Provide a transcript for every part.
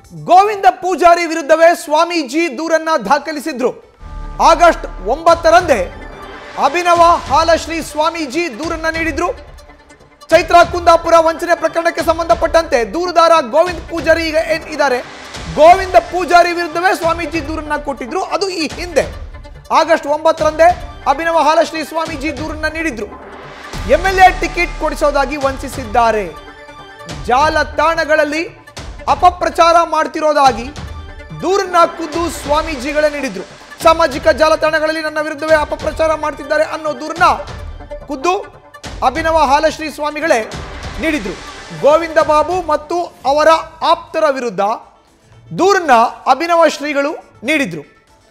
ಗೋವಿಂದ ಪೂಜಾರಿ ವಿರುದ್ಧವೇ ಸ್ವಾಮೀಜಿ ದೂರನ್ನ ದಾಖಲಿಸಿದ್ರು. ಆಗಸ್ಟ್ 9ರಂದೇ ಅಭಿನವ ಹಾಲಶ್ರೀ ಸ್ವಾಮೀಜಿ ದೂರನ್ನ ನೀಡಿದ್ರು. ಚೈತ್ರ ಕುಂದಾಪುರ ವಂಚನೆ ಪ್ರಕರಣಕ್ಕೆ ಸಂಬಂಧಪಟ್ಟಂತೆ ದೂರುದಾರ ಗೋವಿಂದ ಪೂಜಾರಿ ಈಗ ಇದ್ದಾರೆ. ಗೋವಿಂದ ಪೂಜಾರಿ ವಿರುದ್ಧವೇ ಸ್ವಾಮೀಜಿ ದೂರನ್ನ ಕೊಟ್ಟಿದ್ರು. ಅದು ಈ ಹಿಂದೆ ಆಗಸ್ಟ್ 9ರಂದೇ ಅಭಿನವ ಹಾಲಶ್ರೀ ಸ್ವಾಮೀಜಿ ದೂರನ್ನ ನೀಡಿದ್ರು. ಎಂಎಲ್ಎ ಟಿಕೆಟ್ ಕೊಡಿಸೋದಾಗಿ ವಂಚಿಸಿದ್ದಾರೆ, ಜಾಲತಾಣಗಳಲ್ಲಿ ಅಪಪ್ರಚಾರ ಮಾಡ್ತಿರೋದಾಗಿ ದೂರನ್ನ ಖುದ್ದು ಸ್ವಾಮೀಜಿಗಳೇ ನೀಡಿದ್ರು. ಸಾಮಾಜಿಕ ಜಾಲತಾಣಗಳಲ್ಲಿ ನನ್ನ ವಿರುದ್ಧವೇ ಅಪಪ್ರಚಾರ ಮಾಡ್ತಿದ್ದಾರೆ ಅನ್ನೋ ದೂರನ್ನ ಖುದ್ದು ಅಭಿನವ ಹಾಲಶ್ರೀ ಸ್ವಾಮಿಗಳೇ ನೀಡಿದ್ರು. ಗೋವಿಂದ ಬಾಬು ಮತ್ತು ಅವರ ಆಪ್ತರ ವಿರುದ್ಧ ದೂರನ್ನ ಅಭಿನವ ಶ್ರೀಗಳು ನೀಡಿದ್ರು.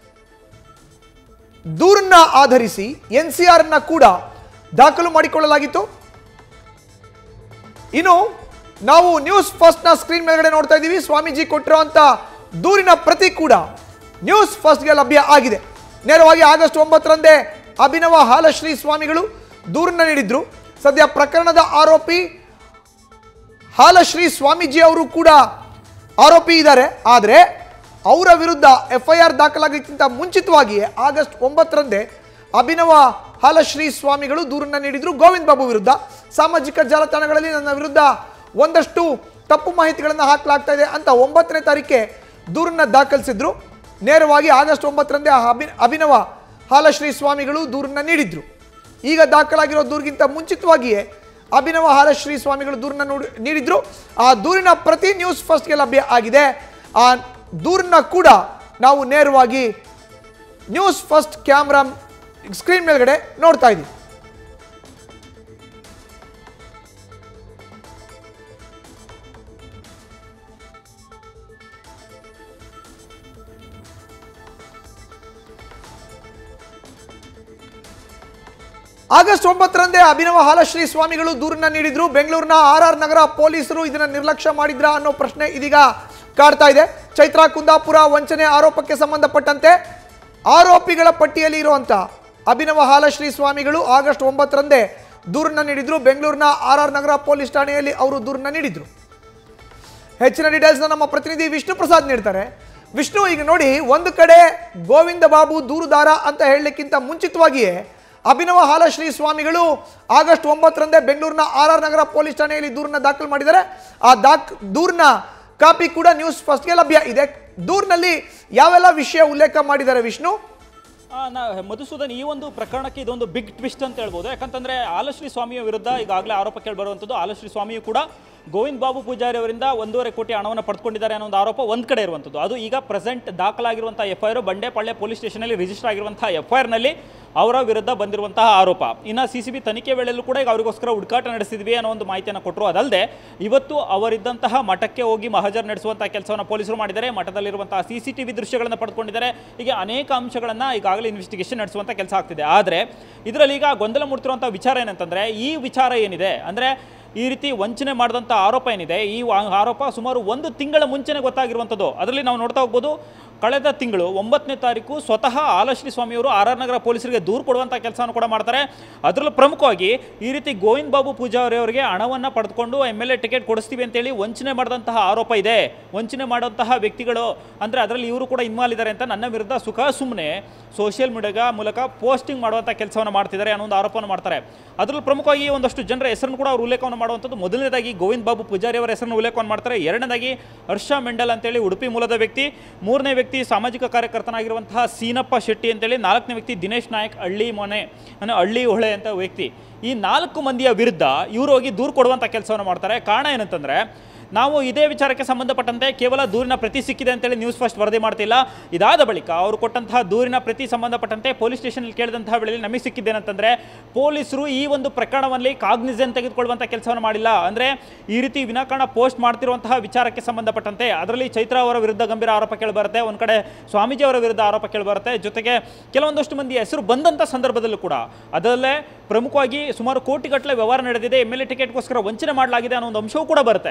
ದೂರನ್ನ ಆಧರಿಸಿ ಎನ್ಸಿಆರ್ ಅನ್ನ ಕೂಡ ದಾಖಲು ಮಾಡಿಕೊಳ್ಳಲಾಗಿತ್ತು. ಇನ್ನು ನಾವು ನ್ಯೂಸ್ ಫಸ್ಟ್ ನ ಸ್ಕ್ರೀನ್ ಮೇಲ್ಗಡೆ ನೋಡ್ತಾ ಇದ್ದೀವಿ. ಸ್ವಾಮೀಜಿ ಕೊಟ್ಟಿರುವಂತ ದೂರಿನ ಪ್ರತಿ ಕೂಡ ನ್ಯೂಸ್ ಫಸ್ಟ್ಗೆ ಲಭ್ಯ ಆಗಿದೆ. ನೇರವಾಗಿ ಆಗಸ್ಟ್ 9ರಂದೇ ಅಭಿನವ ಹಾಲಶ್ರೀ ಸ್ವಾಮಿಗಳು ದೂರನ್ನ ನೀಡಿದ್ರು. ಸದ್ಯ ಪ್ರಕರಣದ ಆರೋಪಿ ಹಾಲಶ್ರೀ ಸ್ವಾಮೀಜಿ ಅವರು ಕೂಡ ಆರೋಪಿ ಇದ್ದಾರೆ. ಆದರೆ ಅವರ ವಿರುದ್ಧ ಎಫ್ಐಆರ್ ದಾಖಲಾಗಿಕ್ಕಿಂತ ಮುಂಚಿತವಾಗಿಯೇ ಆಗಸ್ಟ್ 9ರಂದೇ ಅಭಿನವ ಹಾಲಶ್ರೀ ಸ್ವಾಮಿಗಳು ದೂರನ್ನ ನೀಡಿದ್ರು. ಗೋವಿಂದ ಬಾಬು ವಿರುದ್ಧ ಸಾಮಾಜಿಕ ಜಾಲತಾಣಗಳಲ್ಲಿ ನನ್ನ ವಿರುದ್ಧ ಒಂದಷ್ಟು ತಪ್ಪು ಮಾಹಿತಿಗಳನ್ನು ಹಾಕಲಾಗ್ತಾ ಇದೆ ಅಂತ 9ನೇ ತಾರೀಕೆ ದೂರನ್ನ ದಾಖಲಿಸಿದ್ರು. ನೇರವಾಗಿ ಆಗಸ್ಟ್ 9ರಂದೇ ಅಭಿನವ ಹಾಲಶ್ರೀ ಸ್ವಾಮಿಗಳು ದೂರನ್ನ ನೀಡಿದ್ರು. ಈಗ ದಾಖಲಾಗಿರೋ ದೂರಿಗಿಂತ ಮುಂಚಿತವಾಗಿಯೇ ಅಭಿನವ ಹಾಲಶ್ರೀ ಸ್ವಾಮಿಗಳು ದೂರನ್ನ ನೀಡಿದ್ರು. ಆ ದೂರಿನ ಪ್ರತಿ ನ್ಯೂಸ್ ಫಸ್ಟ್ಗೆ ಲಭ್ಯ ಆಗಿದೆ. ಆ ದೂರನ್ನ ಕೂಡ ನಾವು ನೇರವಾಗಿ ನ್ಯೂಸ್ ಫಸ್ಟ್ ಕ್ಯಾಮ್ರಾ ಸ್ಕ್ರೀನ್ ಮೇಲ್ಗಡೆ ನೋಡ್ತಾ ಇದ್ದೀವಿ. ಆಗಸ್ಟ್ 9ರಂದೇ ಅಭಿನವ ಹಾಲಶ್ರೀ ಸ್ವಾಮಿಗಳು ದೂರನ್ನ ನೀಡಿದ್ರು. ಬೆಂಗಳೂರಿನ RR ನಗರ ಪೊಲೀಸರು ಇದನ್ನ ನಿರ್ಲಕ್ಷ್ಯ ಮಾಡಿದ್ರ ಅನ್ನೋ ಪ್ರಶ್ನೆ ಇದೀಗ ಕಾಡ್ತಾ ಇದೆ. ಚೈತ್ರ ಕುಂದಾಪುರ ವಂಚನೆ ಆರೋಪಕ್ಕೆ ಸಂಬಂಧಪಟ್ಟಂತೆ ಆರೋಪಿಗಳ ಪಟ್ಟಿಯಲ್ಲಿ ಇರುವಂತ ಅಭಿನವ ಹಾಲಶ್ರೀ ಸ್ವಾಮಿಗಳು ಆಗಸ್ಟ್ 9ರಂದೇ ದೂರನ್ನ ನೀಡಿದ್ರು. ಬೆಂಗಳೂರಿನ RR ನಗರ ಪೊಲೀಸ್ ಠಾಣೆಯಲ್ಲಿ ಅವರು ದೂರನ್ನ ನೀಡಿದ್ರು. ಹೆಚ್ಚಿನ ಡೀಟೇಲ್ಸ್ ನಮ್ಮ ಪ್ರತಿನಿಧಿ ವಿಷ್ಣು ಪ್ರಸಾದ್ ನೀಡ್ತಾರೆ. ವಿಷ್ಣು, ಈಗ ನೋಡಿ, ಒಂದು ಕಡೆ ಗೋವಿಂದ ಬಾಬು ದೂರುದಾರ ಅಂತ ಹೇಳಲಿಕ್ಕಿಂತ ಮುಂಚಿತವಾಗಿಯೇ ಅಭಿನವ ಹಾಲಶ್ರೀ ಸ್ವಾಮಿಗಳು ಆಗಸ್ಟ್ 9ರಂದೇ ಬೆಂಗಳೂರಿನ RR ನಗರ ಪೊಲೀಸ್ ಠಾಣೆಯಲ್ಲಿ ದೂರನ್ನ ದಾಖಲು ಮಾಡಿದ್ದಾರೆ. ಆ ದೂರಿನ ಕಾಪಿ ಕೂಡ ನ್ಯೂಸ್ ಫಸ್ಟ್ಗೆ ಲಭ್ಯ ಇದೆ. ದೂರಿನಲ್ಲಿ ಯಾವೆಲ್ಲ ವಿಷಯ ಉಲ್ಲೇಖ ಮಾಡಿದ್ದಾರೆ ವಿಷ್ಣು? ಮಧುಸೂದನ್, ಈ ಒಂದು ಪ್ರಕರಣಕ್ಕೆ ಇದೊಂದು ಬಿಗ್ ಟ್ವಿಸ್ಟ್ ಅಂತ ಹೇಳ್ಬೋದು. ಯಾಕಂತಂದ್ರೆ ಹಾಲಶ್ರೀ ಸ್ವಾಮಿಯ ವಿರುದ್ಧ ಈಗಾಗಲೇ ಆರೋಪ ಕೇಳಿಬರುವಂಥದ್ದು. ಹಾಲಶ್ರೀ ಸ್ವಾಮಿಯು ಕೂಡ ಗೋವಿಂದ ಬಾಬು ಪೂಜಾರಿ ಅವರಿಂದ 1.5 ಕೋಟಿ ಹಣವನ್ನು ಪಡೆದುಕೊಂಡಿದ್ದಾರೆ ಅನ್ನೋ ಒಂದು ಆರೋಪ ಒಂದು ಕಡೆ ಇರುವಂಥದ್ದು. ಅದು ಈಗ ಪ್ರೆಸೆಂಟ್ ದಾಖಲಾಗಿರುವಂತಹ ಎಫ್ಐಆರ್ ಬಂಡೆಪಾಳ್ಯ ಪೊಲೀಸ್ ಸ್ಟೇಷನಲ್ಲಿ ರಿಜಿಸ್ಟರ್ ಆಗಿರುವಂತಹ ಎಫ್ಐಆರ್ನಲ್ಲಿ ಅವರ ವಿರುದ್ಧ ಬಂದಿರುವಂತಹ ಆರೋಪ. ಇನ್ನು CCB ತನಿಖೆ ವೇಳೆಯಲ್ಲೂ ಕೂಡ ಈಗ ಅವರಿಗೋಸ್ಕರ ಹುಡುಕಾಟ ನಡೆಸಿದ್ವಿ ಅನ್ನೋ ಒಂದು ಮಾಹಿತಿಯನ್ನು ಕೊಟ್ಟರು. ಅದಲ್ಲದೆ ಇವತ್ತು ಅವರಿದ್ದಂತಹ ಮಠಕ್ಕೆ ಹೋಗಿ ಮಹಜರ್ ನಡೆಸುವಂತಹ ಕೆಲಸವನ್ನು ಪೊಲೀಸರು ಮಾಡಿದ್ದಾರೆ. ಮಠದಲ್ಲಿರುವಂತಹ CCTV ದೃಶ್ಯಗಳನ್ನು ಪಡೆದುಕೊಂಡಿದ್ದಾರೆ. ಹೀಗೆ ಅನೇಕ ಅಂಶಗಳನ್ನು ಈಗಾಗಲೇ ಇನ್ವೆಸ್ಟಿಗೇಷನ್ ನಡೆಸುವಂಥ ಕೆಲಸ ಆಗ್ತಿದೆ. ಆದರೆ ಇದರಲ್ಲಿ ಈಗ ಗೊಂದಲ ಮೂಡ್ತಿರುವಂಥ ವಿಚಾರ ಏನಂತಂದರೆ, ಈ ವಿಚಾರ ಏನಿದೆ ಅಂದರೆ ಈ ರೀತಿ ವಂಚನೆ ಮಾಡಿದಂಥ ಆರೋಪ ಏನಿದೆ, ಈ ಆರೋಪ ಸುಮಾರು 1 ತಿಂಗಳ ಮುಂಚೆನೇ ಗೊತ್ತಾಗಿರುವಂಥದ್ದು. ಅದರಲ್ಲಿ ನಾವು ನೋಡ್ತಾ ಹೋಗ್ಬೋದು, ಕಳೆದ ತಿಂಗಳು 9ನೇ ತಾರೀಕು ಸ್ವತಃ ಹಾಲಶ್ರೀ ಸ್ವಾಮಿಯವರು RR ನಗರ ಪೊಲೀಸರಿಗೆ ದೂರು ಕೊಡುವಂಥ ಕೆಲಸವನ್ನು ಕೂಡ ಮಾಡ್ತಾರೆ. ಅದರಲ್ಲೂ ಪ್ರಮುಖವಾಗಿ ಈ ರೀತಿ ಗೋವಿಂದ ಬಾಬು ಪೂಜಾರಿ ಅವರಿಗೆ ಹಣವನ್ನು ಪಡೆದುಕೊಂಡು MLA ಟಿಕೆಟ್ ಕೊಡಿಸ್ತೀವಿ ಅಂತೇಳಿ ವಂಚನೆ ಮಾಡಿದಂತಹ ಆರೋಪ ಇದೆ. ವಂಚನೆ ಮಾಡುವಂತಹ ವ್ಯಕ್ತಿಗಳು ಅಂದರೆ ಅದರಲ್ಲಿ ಇವರು ಕೂಡ ಇನ್ವಾಲ್ವ್ ಇದ್ದಾರೆ ಅಂತ ನನ್ನ ವಿರುದ್ಧ ಸುಮ್ಮನೆ ಸೋಷಿಯಲ್ ಮೀಡಿಯಾ ಮೂಲಕ ಪೋಸ್ಟಿಂಗ್ ಮಾಡುವಂಥ ಕೆಲಸವನ್ನು ಮಾಡ್ತಿದ್ದಾರೆ ಅನ್ನೋ ಒಂದು ಆರೋಪವನ್ನು ಮಾಡ್ತಾರೆ. ಅದರಲ್ಲೂ ಪ್ರಮುಖವಾಗಿ ಒಂದಷ್ಟು ಜನರ ಹೆಸರನ್ನು ಕೂಡ ಅವರು ಉಲ್ಲೇಖವನ್ನು ಮಾಡುವಂಥದ್ದು. ಮೊದಲನೇದಾಗಿ ಗೋವಿಂದ ಬಾಬು ಪೂಜಾರಿ ಅವರ ಹೆಸರನ್ನು ಉಲ್ಲೇಖವನ್ನು ಮಾಡ್ತಾರೆ. ಎರಡನೇದಾಗಿ ಹರ್ಷ ಮೆಂಡಲ್ ಅಂತೇಳಿ ಉಡುಪಿ ಮೂಲದ ವ್ಯಕ್ತಿ. ಮೂರನೇ ವ್ಯಕ್ತಿ ಸಾಮಾಜಿಕ ಕಾರ್ಯಕರ್ತನಾಗಿರುವಂತಹ ಸೀನಪ್ಪ ಶೆಟ್ಟಿ ಅಂತೇಳಿ. 4ನೇ ವ್ಯಕ್ತಿ ದಿನೇಶ್ ನಾಯಕ್ ಹಳ್ಳಿ ಹೊಳೆ ಅಂತ ವ್ಯಕ್ತಿ. ಈ 4 ಮಂದಿಯ ವಿರುದ್ಧ ಇವರು ಹೋಗಿ ದೂರು ಕೊಡುವಂಥ ಕೆಲಸವನ್ನು ಮಾಡ್ತಾರೆ. ಕಾರಣ ಏನಂತಂದರೆ, ನಾವು ಇದೇ ವಿಚಾರಕ್ಕೆ ಸಂಬಂಧಪಟ್ಟಂತೆ ಕೇವಲ ದೂರಿನ ಪ್ರತಿ ಸಿಕ್ಕಿದೆ ಅಂತೇಳಿ ನ್ಯೂಸ್ ಫಸ್ಟ್ ವರದಿ ಮಾಡ್ತಿಲ್ಲ. ಇದಾದ ಬಳಿಕ ಅವರು ಕೊಟ್ಟಂತಹ ದೂರಿನ ಪ್ರತಿ ಸಂಬಂಧಪಟ್ಟಂತೆ ಪೊಲೀಸ್ ಸ್ಟೇಷನಲ್ಲಿ ಕೇಳಿದಂತಹ ವೇಳೆಯಲ್ಲಿ ನಮಗೆ ಸಿಕ್ಕಿದ್ದೇನಂತಂದರೆ, ಪೊಲೀಸರು ಈ ಒಂದು ಪ್ರಕರಣದಲ್ಲಿ ಕಾಗ್ನಿಸೆಂಟ್ ತೆಗೆದುಕೊಳ್ಳುವಂಥ ಕೆಲಸವನ್ನು ಮಾಡಿಲ್ಲ. ಅಂದರೆ ಈ ರೀತಿ ವಿನಾಕಾರಣ ಪೋಸ್ಟ್ ಮಾಡ್ತಿರುವಂತಹ ವಿಚಾರಕ್ಕೆ ಸಂಬಂಧಪಟ್ಟಂತೆ ಅದರಲ್ಲಿ ಚೈತ್ರ ಅವರ ವಿರುದ್ಧ ಗಂಭೀರ ಆರೋಪ ಕೇಳಿಬರುತ್ತೆ. ಒಂದು ಕಡೆ ಸ್ವಾಮೀಜಿ ಅವರ ವಿರುದ್ಧ ಆರೋಪ ಕೇಳಿಬರುತ್ತೆ. ಜೊತೆಗೆ ಕೆಲವೊಂದಷ್ಟು ಮಂದಿ ಹೆಸರು ಬಂದಂಥ ಸಂದರ್ಭದಲ್ಲೂ ಕೂಡ ಅದರಲ್ಲೇ ಪ್ರಮುಖವಾಗಿ ಸುಮಾರು ಕೋಟಿಗಟ್ಟಲೆ ವ್ಯವಹಾರ ನಡೆದಿದೆ, MLA ಟಿಕೆಟ್ಗೋಸ್ಕರ ವಂಚನೆ ಮಾಡಲಾಗಿದೆ ಅನ್ನೋ ಒಂದು ಅಂಶವೂ ಕೂಡ ಬರುತ್ತೆ. ಆದರೆ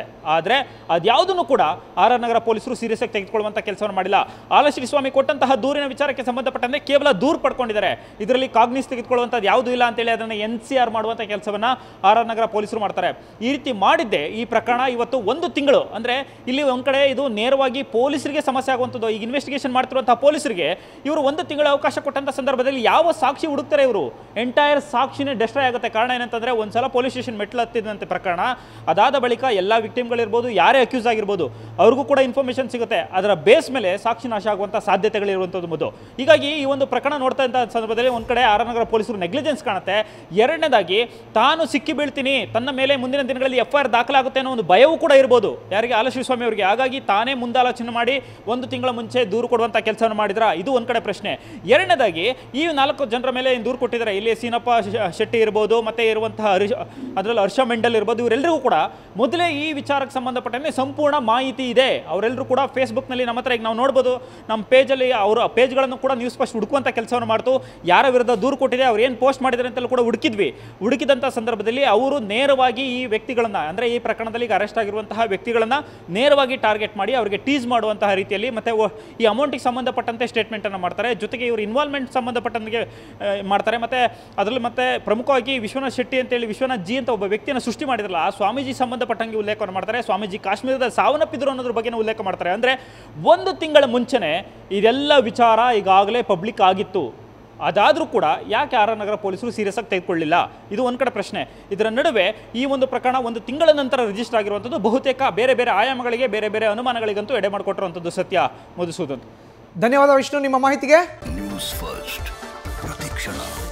ಆದರೆ ಅದ್ಯಾವುದನ್ನು ಕೂಡ ಆರ್ ಆರ್ ನಗರ ಪೊಲೀಸರು ಸೀರಿಯಸ್ ಆಗಿ ತೆಗೆದುಕೊಳ್ಳುವಂಥ ಕೆಲಸವನ್ನು ಮಾಡಿಲ್ಲ. ಆಲಶ್ರೀ ಸ್ವಾಮಿ ಕೊಟ್ಟಂತಹ ದೂರಿನ ವಿಚಾರಕ್ಕೆ ಸಂಬಂಧಪಟ್ಟಂತೆ ಕೇವಲ ದೂರು ಪಡ್ಕೊಂಡಿದ್ದಾರೆ. ಇದರಲ್ಲಿ ಕಾಗ್ನಿಸ್ ತೆಗೆದುಕೊಳ್ಳುವಂಥದ್ದು ಯಾವುದೂ ಇಲ್ಲ ಅಂತೇಳಿ ಅದನ್ನು NCR ಮಾಡುವಂಥ ಕೆಲಸವನ್ನು ಆರ್ ಆರ್ ನಗರ ಪೊಲೀಸರು ಮಾಡ್ತಾರೆ. ಈ ರೀತಿ ಮಾಡಿದ್ದೆ ಈ ಪ್ರಕರಣ ಇವತ್ತು 1 ತಿಂಗಳು ಅಂದರೆ ಇಲ್ಲಿ ಒಂದು ಕಡೆ ಇದು ನೇರವಾಗಿ ಪೊಲೀಸರಿಗೆ ಸಮಸ್ಯೆ ಆಗುವಂಥದ್ದು. ಈಗ ಇನ್ವೆಸ್ಟಿಗೇಷನ್ ಮಾಡ್ತಿರುವಂತಹ ಪೊಲೀಸರಿಗೆ ಇವರು 1 ತಿಂಗಳ ಅವಕಾಶ ಕೊಟ್ಟಂಥ ಸಂದರ್ಭದಲ್ಲಿ ಯಾವ ಸಾಕ್ಷಿ ಹುಡುಕ್ತಾರೆ ಇವರು? ಎಂಟೈರ್ ಸಾಕ್ಷಿನೇ ಡೆಸ್ಟ್ರಾಯ್ ಆಗುತ್ತೆ. ಕಾರಣ ಏನಂತಂದ್ರೆ ಒಂದ್ಸಲ ಪೊಲೀಸ್ ಸ್ಟೇಷನ್ ಮೆಟ್ಲು ಹತ್ತಿದಂತೆ ಪ್ರಕರಣ, ಅದಾದ ಬಳಿಕ ಎಲ್ಲ ವಿಕ್ಟಿಮ್ಗಳಿರ್ಬೋದು, ಯಾರೇ ಅಕ್ಯೂಸ್ ಆಗಿರ್ಬೋದು, ಅವ್ರಿಗೂ ಕೂಡ ಇನ್ಫಾರ್ಮೇಷನ್ ಸಿಗುತ್ತೆ. ಅದರ ಬೇಸ್ ಮೇಲೆ ಸಾಕ್ಷಿ ನಾಶ ಆಗುವಂಥ ಸಾಧ್ಯತೆಗಳಿರುವಂಥದ್ದು ಮೊದಲು. ಹೀಗಾಗಿ ಈ ಒಂದು ಪ್ರಕರಣ ನೋಡ್ತಾ ಇದ್ದ ಸಂದರ್ಭದಲ್ಲಿ ಒಂದು ಕಡೆ ಆರ್ ಆರ್ ನಗರ ಪೊಲೀಸರು ನೆಗ್ಲಿಜೆನ್ಸ್ ಕಾಣುತ್ತೆ. ಎರಡನೇದಾಗಿ ತಾನು ಸಿಕ್ಕಿ ಬೀಳ್ತೀನಿ, ತನ್ನ ಮೇಲೆ ಮುಂದಿನ ದಿನಗಳಲ್ಲಿ FIR ದಾಖಲಾಗುತ್ತೆ ಅನ್ನೋ ಒಂದು ಭಯವೂ ಕೂಡ ಇರ್ಬೋದು ಯಾರಿಗೆ? ಆಲಶ್ರೀ ಸ್ವಾಮಿ ಅವರಿಗೆ. ಹಾಗಾಗಿ ತಾನೇ ಮುಂದಾಲೋಚನೆ ಮಾಡಿ 1 ತಿಂಗಳ ಮುಂಚೆ ದೂರು ಕೊಡುವಂಥ ಕೆಲಸವನ್ನು ಮಾಡಿದ್ರ? ಇದು ಒಂದು ಕಡೆ ಪ್ರಶ್ನೆ. ಎರಡನೇದಾಗಿ ಈ 4 ಜನರ ಮೇಲೆ ದೂರು ಕೊಟ್ಟಿದ್ದಾರೆ. ಇಲ್ಲಿ ಸೀನಪ್ಪ ಶೆಟ್ಟಿ ಇರ್ಬೋದು, ಮತ್ತೆ ಇರುವಂತಹ ಅದರಲ್ಲಿ ಹರ್ಷ ಮೆಂಡಲ್ ಇರ್ಬೋದು, ಇವರೆಲ್ಲರಿಗೂ ಕೂಡ ಮೊದಲೇ ಈ ವಿಚಾರಕ್ಕೆ ಸಂಬಂಧಪಟ್ಟಂತೆ ಸಂಪೂರ್ಣ ಮಾಹಿತಿ ಇದೆ. ಅವರೆಲ್ಲರೂ ಕೂಡ ಫೇಸ್ಬುಕ್ನಲ್ಲಿ ನಮ್ಮ ಹತ್ರ ಈಗ ನಾವು ನೋಡ್ಬೋದು, ನಮ್ಮ ಪೇಜಲ್ಲಿ ಅವರ ಪೇಜ್ಗಳನ್ನು ಕೂಡ ನ್ಯೂಸ್ ಫಸ್ಟ್ ಹುಡುಕುವಂಥ ಕೆಲಸವನ್ನು ಮಾಡ್ತು. ಯಾರ ವಿರುದ್ಧ ದೂರು ಕೊಟ್ಟಿದೆ, ಅವ್ರು ಏನು ಪೋಸ್ಟ್ ಮಾಡಿದ್ದಾರೆ ಅಂತೆಲ್ಲ ಕೂಡ ಹುಡುಕಿದಂಥ ಸಂದರ್ಭದಲ್ಲಿ ಅವರು ನೇರವಾಗಿ ಈ ವ್ಯಕ್ತಿಗಳನ್ನು, ಅಂದರೆ ಈ ಪ್ರಕರಣದಲ್ಲಿ ಈಗ ಅರೆಸ್ಟ್ ಆಗಿರುವಂತಹ ವ್ಯಕ್ತಿಗಳನ್ನು ನೇರವಾಗಿ ಟಾರ್ಗೆಟ್ ಮಾಡಿ ಅವರಿಗೆ ಟೀಸ್ ಮಾಡುವಂತಹ ರೀತಿಯಲ್ಲಿ ಮತ್ತೆ ಈ ಅಮೌಂಟಿಗೆ ಸಂಬಂಧಪಟ್ಟಂತೆ ಸ್ಟೇಟ್ಮೆಂಟನ್ನು ಮಾಡ್ತಾರೆ. ಜೊತೆಗೆ ಇವರು ಇನ್ವಾಲ್ವ್ಮೆಂಟ್ ಸಂಬಂಧಪಟ್ಟಂಗೆ ಮಾಡ್ತಾರೆ. ಮತ್ತು ಅದರಲ್ಲಿ ಮತ್ತೆ ಪ್ರಮುಖವಾಗಿ ವಿಶ್ವನಾಥ್ ಶೆಟ್ಟಿ ಅಂತೇಳಿ ವಿಶ್ವನಾಥ್ ಜಿ ಅಂತ ಒಬ್ಬ ವ್ಯಕ್ತಿಯನ್ನು ಸೃಷ್ಟಿ ಮಾಡಿದ್ರಲ್ಲ, ಆ ಸ್ವಾಮೀಜಿ ಸಂಬಂಧಪಟ್ಟಂಗೆ ಉಲ್ಲೇಖವನ್ನು ಮಾಡ್ತಾರೆ. ಸ್ವಾಮೀಜಿ ಕಾಶ್ಮೀರದ ಸಾವನ್ನಪ್ಪಿದ್ರು ಅನ್ನೋದ್ರ ಬಗ್ಗೆ ಉಲ್ಲೇಖ ಮಾಡ್ತಾರೆ. ಅಂದರೆ 1 ತಿಂಗಳ ಮುಂಚೆನೇ ಇದೆಲ್ಲ ವಿಚಾರ ಈಗಾಗಲೇ ಪಬ್ಲಿಕ್ ಆಗಿತ್ತು. ಅದಾದರೂ ಕೂಡ ಯಾಕೆ ಆರ್ ಆರ್ ನಗರ ಪೊಲೀಸರು ಸೀರಿಯಸ್ ಆಗಿ ತೆಗೆದುಕೊಳ್ಳಿಲ್ಲ? ಇದು ಒಂದು ಕಡೆ ಪ್ರಶ್ನೆ. ಇದರ ನಡುವೆ ಈ ಒಂದು ಪ್ರಕರಣ 1 ತಿಂಗಳ ನಂತರ ರಿಜಿಸ್ಟರ್ ಆಗಿರುವಂಥದ್ದು ಬಹುತೇಕ ಬೇರೆ ಬೇರೆ ಆಯಾಮಗಳಿಗೆ, ಬೇರೆ ಬೇರೆ ಅನುಮಾನಗಳಿಗಂತೂ ಎಡೆ ಮಾಡಿಕೊಟ್ಟಿರುವಂಥದ್ದು ಸತ್ಯ. ಮಧುಸೂದನ್, ಧನ್ಯವಾದ ವಿಷ್ಣು ನಿಮ್ಮ ಮಾಹಿತಿಗೆ. ನ್ಯೂಸ್ ಫಸ್ಟ್ ಪ್ರತಿಕ್ಷಣ.